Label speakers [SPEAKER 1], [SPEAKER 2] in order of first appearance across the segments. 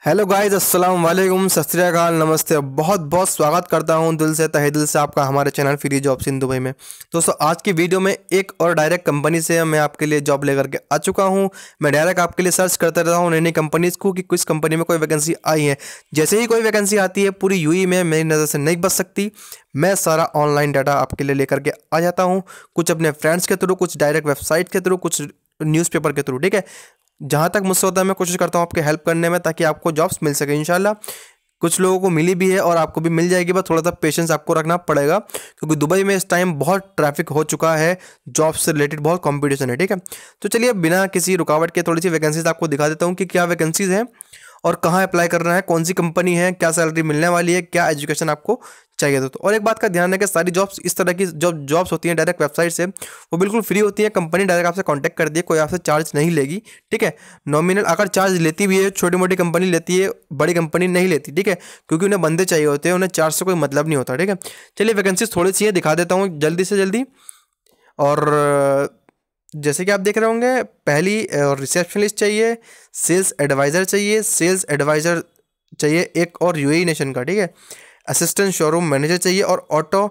[SPEAKER 1] Hello guys, अस्सलाम वालेकुम, सत श्री अकाल, नमस्ते। बहुत बहुत स्वागत करता हूं दिल से, तहे दिल से आपका हमारे channel free jobs in Dubai में। दोस्तों, आज की वीडियो में एक और डायरेक्ट कंपनी से मैं आपके लिए जॉब लेकर के आ चुका हूं। मैं डायरेक्ट आपके लिए सर्च करता रहता हूं नई नई कंपनीज को कि किस कंपनी में कोई वैकेंसी आई है। जैसे ही कोई वैकेंसी आती है, पूरी यूएई में मेरी नज़र से नहीं बच सकती। मैं सारा ऑनलाइन डाटा आपके लिए लेकर के आ जाता हूँ, कुछ अपने फ्रेंड्स के थ्रू, कुछ डायरेक्ट वेबसाइट के थ्रू, कुछ न्यूज़पेपर के थ्रू। ठीक है, जहाँ तक मुझसे होता है मैं कोशिश करता हूँ आपके हेल्प करने में, ताकि आपको जॉब्स मिल सके इंशाल्लाह। कुछ लोगों को मिली भी है और आपको भी मिल जाएगी, बस थोड़ा सा पेशेंस आपको रखना पड़ेगा, क्योंकि दुबई में इस टाइम बहुत ट्रैफिक हो चुका है, जॉब से रिलेटेड बहुत कंपटीशन है। ठीक है, तो चलिए बिना किसी रुकावट के थोड़ी सी वैकेंसीज आपको दिखा देता हूँ कि क्या वैकेंसीज हैं और कहाँ अप्लाई करना है, कौन सी कंपनी है, क्या सैलरी मिलने वाली है, क्या एजुकेशन आपको चाहिए। तो और एक बात का ध्यान है कि सारी जॉब्स इस तरह की जॉब्स होती हैं डायरेक्ट वेबसाइट से, वो बिल्कुल फ्री होती है। कंपनी डायरेक्ट आपसे कांटेक्ट करती है, कोई आपसे चार्ज नहीं लेगी। ठीक है, नॉमिनल अगर चार्ज लेती भी है, छोटी मोटी कंपनी लेती है, बड़ी कंपनी नहीं लेती। ठीक है, क्योंकि उन्हें बंदे चाहिए होते हैं, उन्हें चार्ज से कोई मतलब नहीं होता। ठीक है, चलिए वैकेंसीज थोड़ी सी है, दिखा देता हूँ जल्दी से जल्दी। और जैसे कि आप देख रहे होंगे, पहली रिसेप्शनिस्ट चाहिए, सेल्स एडवाइज़र चाहिए, सेल्स एडवाइज़र चाहिए एक और यूएई नेशन का। ठीक है, असिस्टेंट शोरूम मैनेजर चाहिए और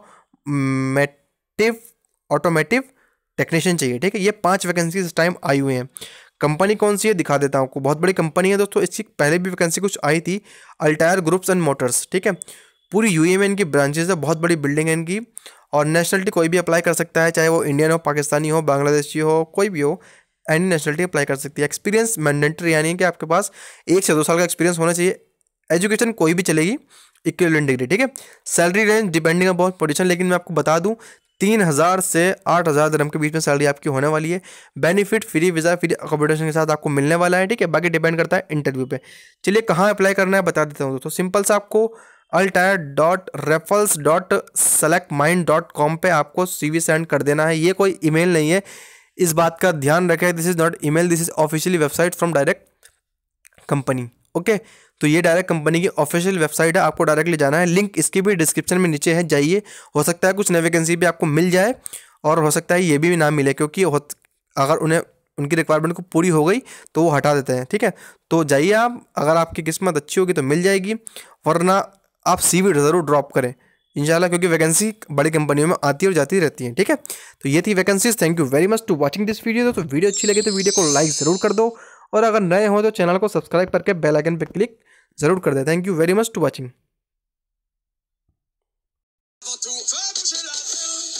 [SPEAKER 1] ऑटोमेटिव टेक्नीशियन चाहिए। ठीक है, ये 5 वैकेंसी इस टाइम आई हुई हैं। कंपनी कौन सी है दिखा देता हूँ आपको, बहुत बड़ी कंपनी है दोस्तों। इसकी पहले भी वैकेंसी कुछ आई थी, अल्टायर ग्रुप्स एंड मोटर्स। ठीक है, पूरी यूएई में इनकी ब्रांचेज है, बहुत बड़ी बिल्डिंग है इनकी। और नेशनलिटी कोई भी अप्लाई कर सकता है, चाहे वो इंडियन हो, पाकिस्तानी हो, बांग्लादेशी हो, कोई भी हो, एनी नेशनलिटी अप्लाई कर सकती है। एक्सपीरियंस मैंडेटरी, यानी कि आपके पास 1 से 2 साल का एक्सपीरियंस होना चाहिए। एजुकेशन कोई भी चलेगी, इक्विवेलेंट डिग्री। ठीक है, salary range depending upon position, लेकिन मैं आपको बता दूं 3,000 से 8,000 दिरहम के बीच में सैलरी आपकी होने वाली है। Benefit free visa, free accommodation के साथ आपको मिलने वाला है। ठीक है, बाकी डिपेंड करता है इंटरव्यू पे। चलिए कहाँ अप्लाई करना है बता देता हूँ दोस्तों। सिंपल सा आपको altair.raffles.selectmind.com पे आपको CV सेंड कर देना है। ये कोई ईमेल नहीं है, इस बात का ध्यान रखें। This is not email, this is officially website from direct company. Okay, तो ये डायरेक्ट कंपनी की ऑफिशियल वेबसाइट है, आपको डायरेक्टली जाना है। लिंक इसकी भी डिस्क्रिप्शन में नीचे है, जाइए। हो सकता है कुछ नई वैकेंसी भी आपको मिल जाए और हो सकता है ये भी ना मिले, क्योंकि अगर उन्हें उनकी रिक्वायरमेंट को पूरी हो गई तो वो हटा देते हैं। ठीक है, तो जाइए आप, अगर आपकी किस्मत अच्छी होगी तो मिल जाएगी, वरना आप CV ज़रूर ड्रॉप करें इंशाल्लाह, क्योंकि वैकेंसी बड़ी कंपनियों में आती और जाती रहती है। ठीक है, तो ये थी vacancies. Thank you very much to watching this video. तो वीडियो अच्छी लगी तो वीडियो को लाइक ज़रूर कर दो, और अगर नए हो तो चैनल को सब्सक्राइब करके बेल आइकन पर क्लिक ज़रूर कर दे। Thank you very much to watching.